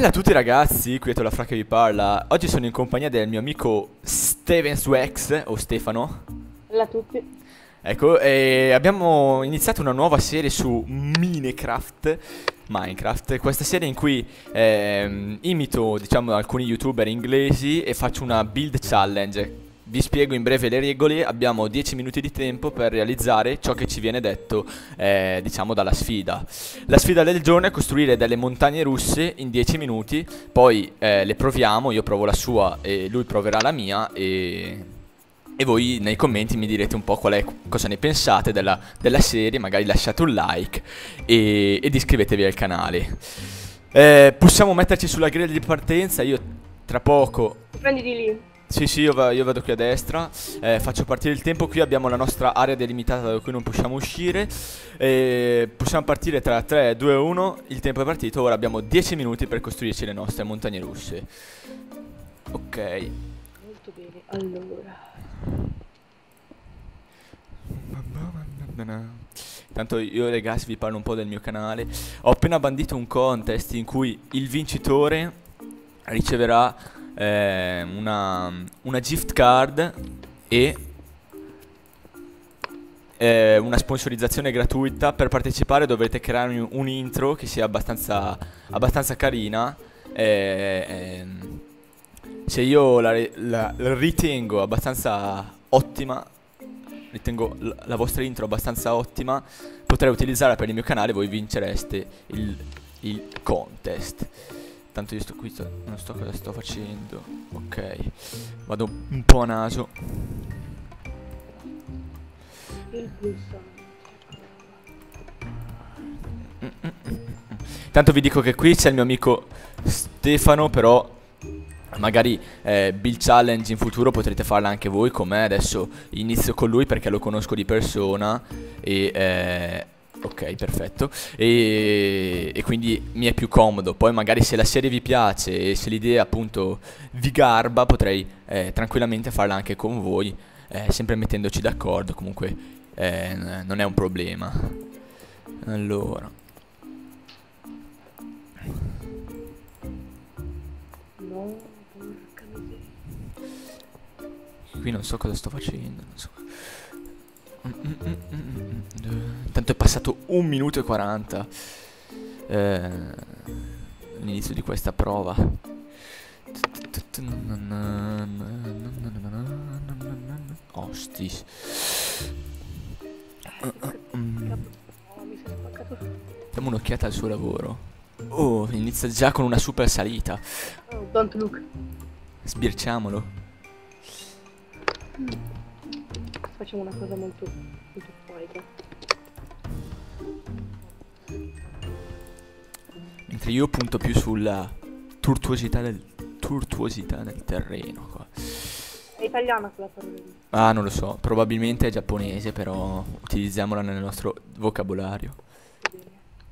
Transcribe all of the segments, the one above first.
Bella a tutti ragazzi, qui è Tolafra che vi parla. Oggi sono in compagnia del mio amico Steven Swax, o Stefano. Bella a tutti. Ecco, e abbiamo iniziato una nuova serie su Minecraft, questa serie in cui imito, diciamo, alcuni youtuber inglesi e faccio una build challenge. Vi spiego in breve le regole, abbiamo 10 minuti di tempo per realizzare ciò che ci viene detto, diciamo, dalla sfida. La sfida del giorno è costruire delle montagne russe in 10 minuti, poi le proviamo, io provo la sua e lui proverà la mia e voi nei commenti mi direte un po' cosa ne pensate della serie, magari lasciate un like ed iscrivetevi al canale. Possiamo metterci sulla griglia di partenza, io tra poco... Prendi di lì. Sì, io vado qui a destra, faccio partire il tempo, qui abbiamo la nostra area delimitata da cui non possiamo uscire, possiamo partire tra 3, 2, 1, il tempo è partito, ora abbiamo 10 minuti per costruirci le nostre montagne russe. Ok. Molto bene, allora. Tanto io ragazzi vi parlo un po' del mio canale. Ho appena bandito un contest in cui il vincitore riceverà una gift card e una sponsorizzazione gratuita. Per partecipare dovete creare un intro che sia abbastanza carina. Se io la ritengo abbastanza ottima, ritengo la vostra intro abbastanza ottima, potrei utilizzarla per il mio canale e voi vincereste il contest. Tanto io sto qui, non so cosa sto facendo. Ok, vado un po' a naso. Il pulsante. Tanto vi dico che qui c'è il mio amico Stefano, però magari build challenge in futuro potrete farla anche voi con me. Adesso inizio con lui perché lo conosco di persona e ok, perfetto. E quindi mi è più comodo. Poi magari se la serie vi piace e se l'idea appunto vi garba, potrei tranquillamente farla anche con voi, sempre mettendoci d'accordo. Comunque non è un problema. Allora, No, porca miseria. qui non so cosa sto facendo, non so. Tanto è passato 1 minuto e 40 l'inizio di questa prova. Osti. Oh, mi sei spaccato. Diamo un'occhiata al suo lavoro. Oh, inizia già con una super salita. Oh, don't look. Sbirciamolo. Facciamo una cosa molto figa. Mentre io punto più sulla tortuosità del terreno qua. È italiana quella parola lì. Ah, non lo so, probabilmente è giapponese, però utilizziamola nel nostro vocabolario. Bene.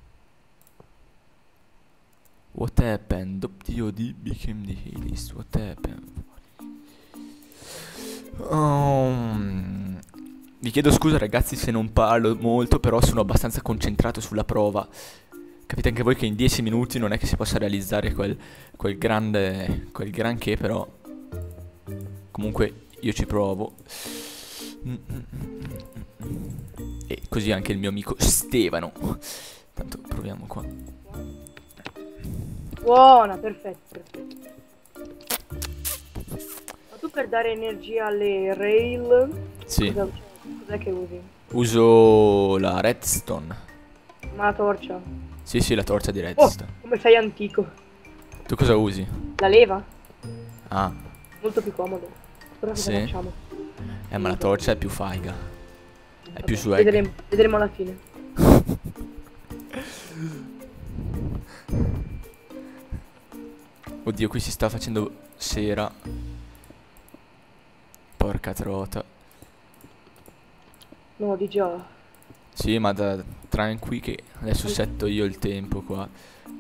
What happened? DOD became the healist. What happened? Vi chiedo scusa ragazzi se non parlo molto, però sono abbastanza concentrato sulla prova. Capite anche voi che in 10 minuti non è che si possa realizzare quel granché, però comunque io ci provo. E così anche il mio amico Stefano. Tanto proviamo qua. Buona, perfetto. Ma tu per dare energia alle rail, Sì, cos'è che usi? uso la redstone. Ma la torcia? Sì, la torcia di Oh, redstone. come sei antico. Tu cosa usi? La leva? Ah, Molto più comodo. Però cosa sì. facciamo? Ma la torcia è più faiga. È più Vabbè, swag. vedremo alla fine. Oddio, qui si sta facendo sera. Porca trota. No, di già. Sì, ma tranqui che adesso setto io il tempo qua.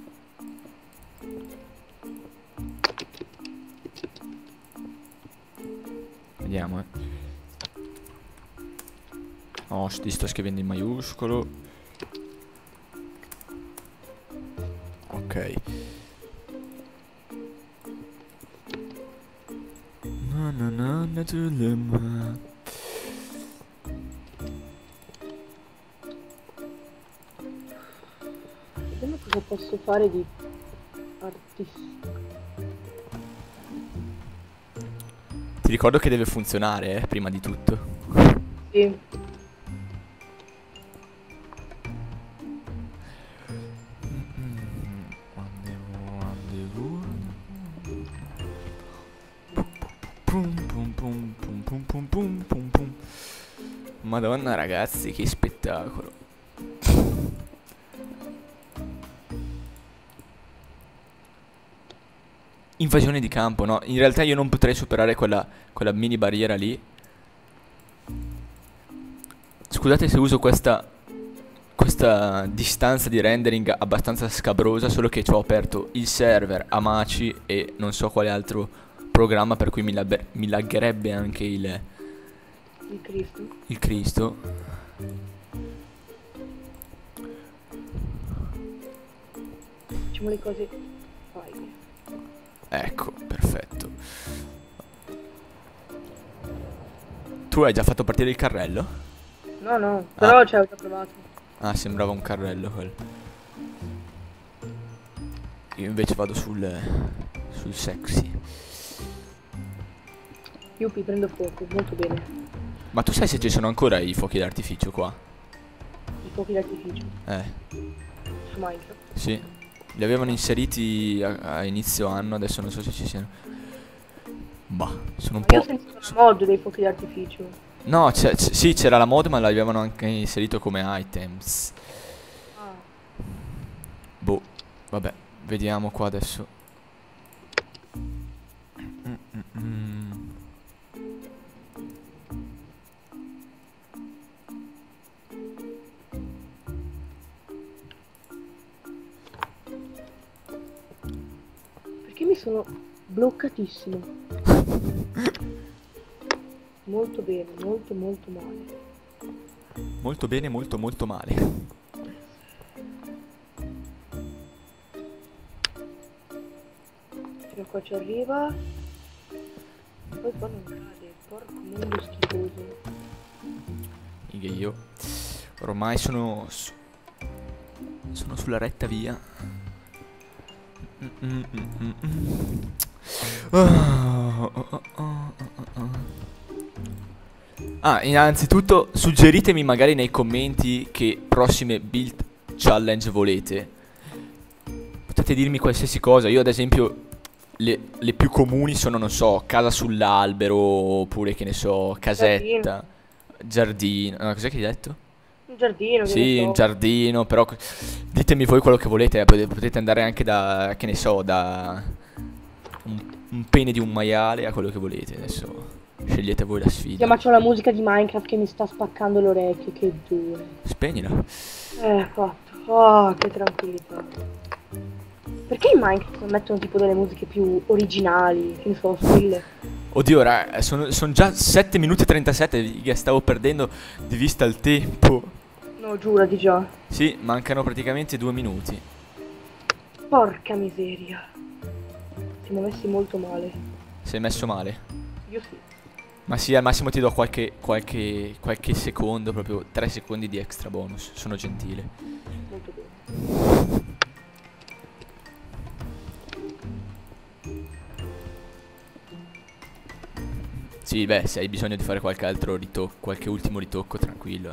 Vediamo, Oh, ti sto scrivendo in maiuscolo. Ok. Vediamo cosa posso fare di artista. Ti ricordo che deve funzionare, prima di tutto. Sì. Pum, pum, pum, pum, pum, pum, pum, pum, pum. Madonna ragazzi, che spettacolo. Invasione di campo, no? In realtà io non potrei superare quella mini barriera lì. Scusate se uso questa distanza di rendering abbastanza scabrosa, solo che ci ho aperto il server, Amaci e non so quale altro programma, per cui mi laggerebbe anche il Cristo. il Cristo. Facciamo le cose. Vai. Ecco, perfetto. Tu hai già fatto partire il carrello? No, no, però ci ho già provato. Ah, sembrava un carrello quello. Io invece vado sul sexy. Yuppie, prendo fuoco, molto bene. Ma tu sai se ci sono ancora i fuochi d'artificio qua? I fuochi d'artificio su Minecraft. Sì. Li avevano inseriti a inizio anno, adesso non so se ci siano. Bah, sono un Io ho po'... sentito la mod dei fuochi d'artificio. No, sì, c'era la mod, ma l'avevano anche inserito come items. Ah. Boh, vabbè, vediamo qua adesso. Perché mi sono bloccatissimo. Molto bene, molto molto male. Molto bene, molto molto male. Fino a qua ci arriva. Poi qua non cade, porco mondo schifoso. Mica io. Ormai sono sulla retta via. Ah, innanzitutto suggeritemi magari nei commenti che prossime build challenge volete. Potete dirmi qualsiasi cosa. Io ad esempio le più comuni sono, non so, casa sull'albero, oppure che ne so, casetta, giardino. No, cos'è che hai detto? Un giardino, che Sì, ne so. un giardino, però ditemi voi quello che volete, potete andare anche da, che ne so, da un pene di un maiale a quello che volete, adesso scegliete voi la sfida. Ma c'ho la musica di Minecraft che mi sta spaccando le orecchie, che dure. Spegnila. Fatto. Oh, che tranquillità. Perché in Minecraft non mettono tipo delle musiche più originali, che ne so, quelle? Oddio, raga, sono già 7 minuti e 37, che stavo perdendo di vista il tempo. No, giurati già. Sì, mancano praticamente 2 minuti. Porca miseria. Siamo messi molto male. Sei messo male? Io sì. Ma sì, al massimo ti do qualche secondo, proprio 3 secondi di extra bonus. Sono gentile. Molto bene. Sì, beh, se hai bisogno di fare qualche altro ritocco, qualche ultimo ritocco, tranquillo.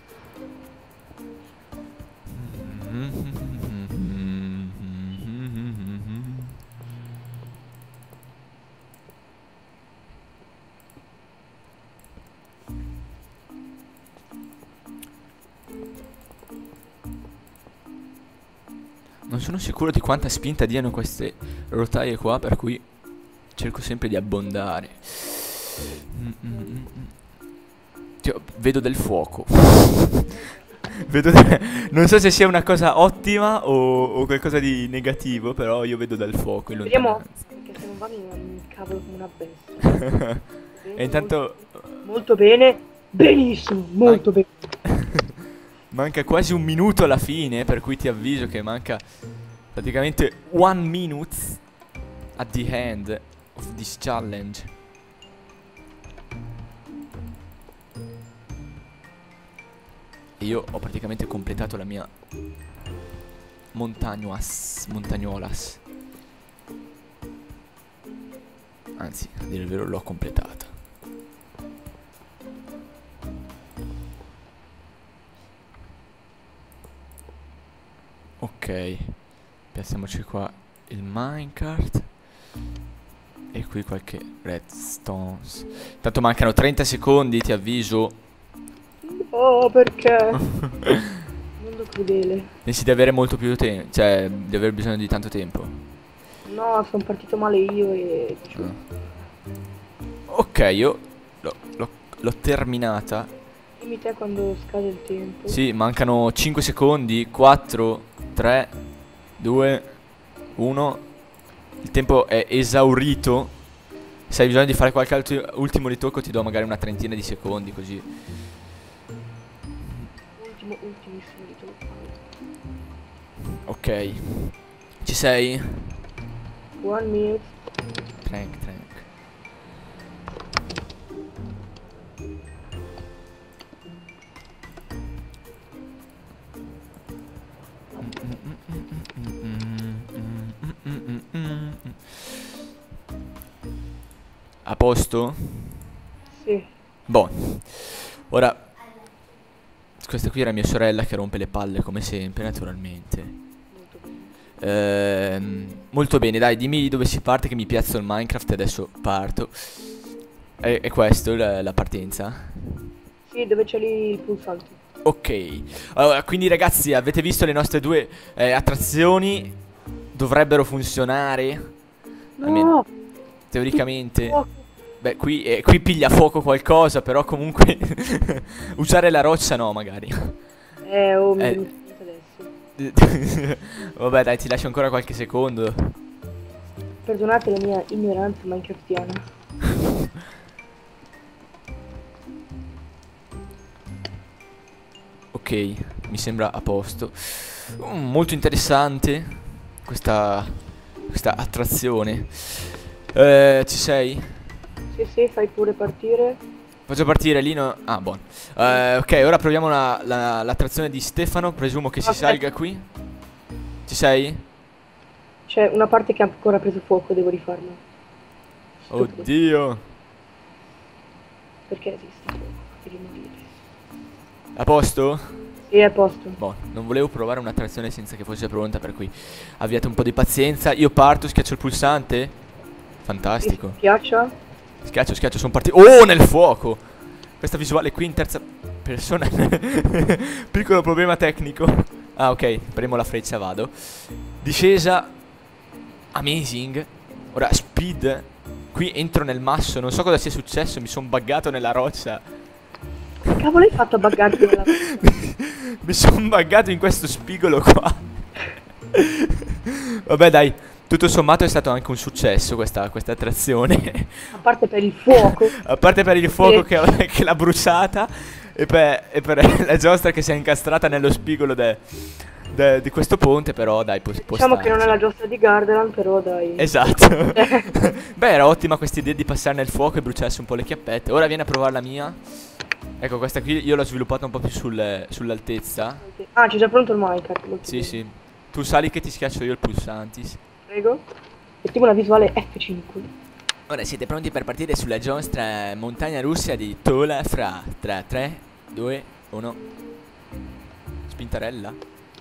Non sono sicuro di quanta spinta diano queste rotaie qua, per cui cerco sempre di abbondare. Vedo del fuoco. Non so se sia una cosa ottima o qualcosa di negativo, però io vedo del fuoco in Vediamo. lontananza. Perché se non va mi cavolo come una bestia. E intanto Molto bene. Benissimo, molto bene. manca quasi un minuto alla fine, per cui ti avviso che manca praticamente 1 minute at the end of this challenge. io ho praticamente completato la mia montagnolas. Anzi, a dire il vero, l'ho completata. Ok, piazziamoci qua il minecart. E qui qualche redstones. Tanto mancano 30 secondi, ti avviso. Oh, perché? Mondo crudele. Pensi di avere molto più tempo, cioè di aver bisogno di tanto tempo. No, sono partito male io e... Ok, io l'ho terminata. Dimmi te quando scade il tempo. Sì, mancano 5 secondi. 4, 3, 2, 1. Il tempo è esaurito. Se hai bisogno di fare qualche altro ultimo ritocco ti do magari una trentina di secondi così. Ultimissimo ritocco. Ok. Ci sei? 1 minute. Trank. A posto? Sì. Boh. Ora questa qui era mia sorella che rompe le palle come sempre, naturalmente. Molto bene. Molto bene, dai, dimmi dove si parte che mi piazzo il Minecraft e adesso parto. È questo la partenza? Sì, dove c'è lì il pulsante. Ok. Allora, quindi ragazzi, avete visto le nostre due attrazioni? Dovrebbero funzionare. Almeno No! teoricamente. Oh, Beh, qui piglia fuoco qualcosa, però comunque usare la roccia no, magari. oh, mi è venuto adesso. Vabbè, dai, ti lascio ancora qualche secondo. Perdonate la mia ignoranza minecraftiana. Ok, mi sembra a posto. Molto interessante questa attrazione. Ci sei? Sì, fai pure partire. Faccio partire lì, no? Ah, buono. Ok, ora proviamo l'attrazione di Stefano. Presumo che si Aspetta. salga qui. Ci sei? C'è una parte che ha ancora preso fuoco, devo rifarla. Stupido. Oddio. Perché esisti fuoco? Devi morire. A posto? Sì, è a posto. Boh, non volevo provare un'attrazione senza che fosse pronta, per cui abbiate un po' di pazienza. Io parto, schiaccio il pulsante. Fantastico. Schiaccia. Schiaccio, sono partito. Oh, nel fuoco! Questa visuale qui in terza persona. Piccolo problema tecnico. Ah, ok, premo la freccia, vado. Discesa. Amazing. Ora, speed. Qui entro nel masso, non so cosa sia successo, mi sono buggato nella roccia. Che cavolo hai fatto a buggarti nella... Mi sono buggato in questo spigolo qua. Vabbè, dai. Tutto sommato è stato anche un successo questa attrazione. A parte per il fuoco. A parte per il fuoco che l'ha bruciata e per la giostra che si è incastrata nello spigolo di questo ponte, però dai, può Diciamo che non è starci. la giostra di Gardaland, però dai. Esatto. Beh, era ottima questa idea di passare nel fuoco e bruciarsi un po' le chiappette. Ora vieni a provare la mia. Ecco, questa qui io l'ho sviluppata un po' più sull'altezza. Ah, c'è già pronto il minecart. Sì, sì. Tu sali che ti schiaccio io il pulsanti. Prego. Mettiamo una visuale F5. Ora siete pronti per partire sulla giostra montagna russia di Tola fra 3, 2, 1. Spintarella.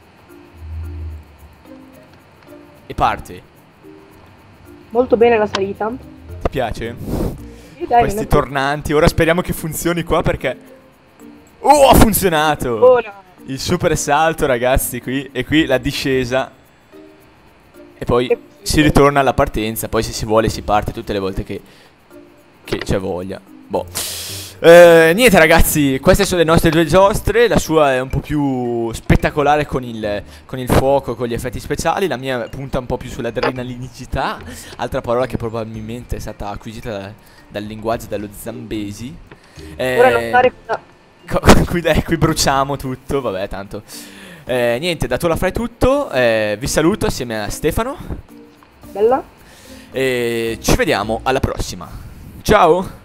E parte. Molto bene la salita. Ti piace? Sì, dai, Questi non è tornanti. Ora speriamo che funzioni qua perché... Oh, ha funzionato! ora. Il super salto, ragazzi, qui. E qui la discesa. E poi si ritorna alla partenza. Poi se si vuole si parte tutte le volte che c'è voglia. Boh. Niente ragazzi, queste sono le nostre due giostre. La sua è un po' più spettacolare con il fuoco, con gli effetti speciali. La mia punta un po' più sull'adrenalinicità. Altra parola che probabilmente è stata acquisita dal linguaggio dello zambesi. Ora non stare Qui bruciamo tutto. Vabbè, tanto niente, dato la fai tutto, vi saluto assieme a Stefano. bella. E ci vediamo alla prossima. Ciao.